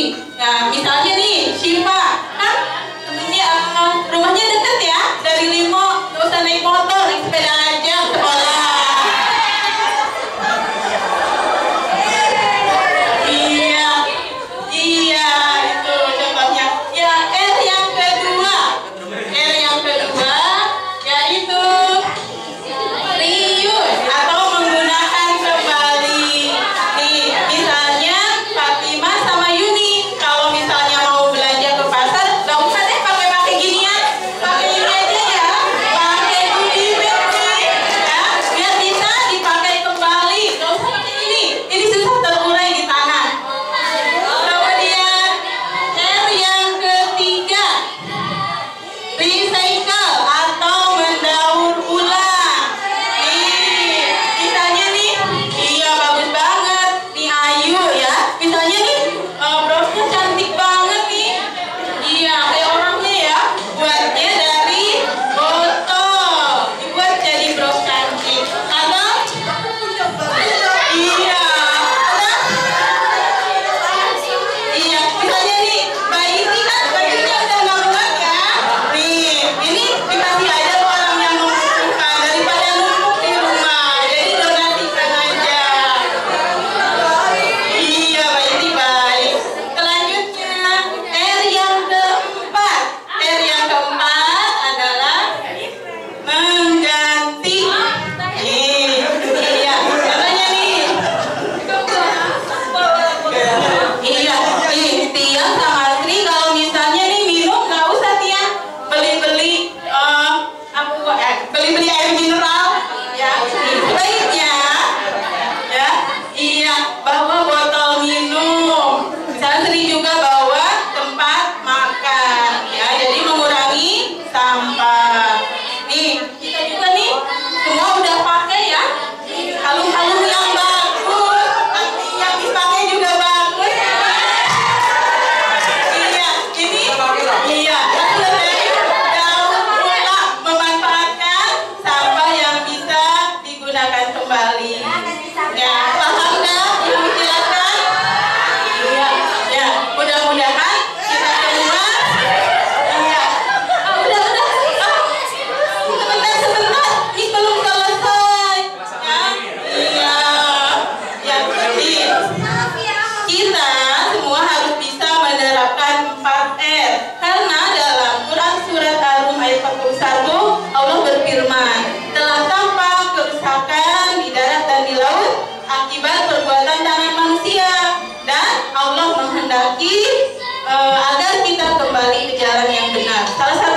kembali. Nah, misalnya nih, Syifa, kan temennya rumahnya deket ya, dari Limo, nggak usah naik motor, naik sepeda aja ke sekolah. Iya, itu contohnya. Ya, R yang kedua, yaitu reuse atau menggunakan kembali. Nih, misalnya Fatimah sama Yuni, kalau misalnya mau belanja ke pasar, gak usah deh pakai ginian, pakai ini aja ya, pakai goodie bag nih, ya, biar bisa dipakai kembali. Gak usah pakai ini susah terurai di tangan. Kemudian R yang ketiga, recycle atau mendaur ulang. Nih, misalnya nih, iya bagus banget nih Ayu ya. Misalnya nih, brosnya cantik banget nih. Iya, kayak orangnya ya. Buatnya dari botol, dibuat jadi bros cantik. Atau iya, iya, misalnya nih, bayi sih kan bajunya udah nggak muat ya. Nih, ini dikasih aja ke orang yang membutuhkan daripada numpuk di rumah. Jadi donasikan aja. Iya, baik sih baik. Selanjutnya, R yang keempat. Adalah mengganti. Nih, iya, contohnya nih. Iya, Tiang sama Sri kalau misalnya nih minum nggak usah Tiang beli-beli beli-beli air mineral ya, sebaiknya ya, iya, bawa botol minum. Misalnya Sri juga bawa tempat makan ya, jadi mengurangi sampah. Nih, kita juga nih semua udah pakai ya, kalung-kalung yang bagus, yang dipakai juga bagus. Iya, daur ulang, memanfaatkan sampah yang bisa digunakan kembali. Ya, paham nggak? Ibu jelaskan? Iya, ya. Mudah-mudahan kita semua. Iya. Udah. Sebentar. Ini belum selesai. Ya, iya. Ya, jadi kita semua harus bisa menerapkan 4R, karena dalam Quran surat Ar-Rum ayat 41 Allah berfirman, telah tampak kerusakan di darat dan di laut akibat perbuatan tangan manusia, dan Allah menghendaki agar kita kembali ke jalan yang benar. Salah satu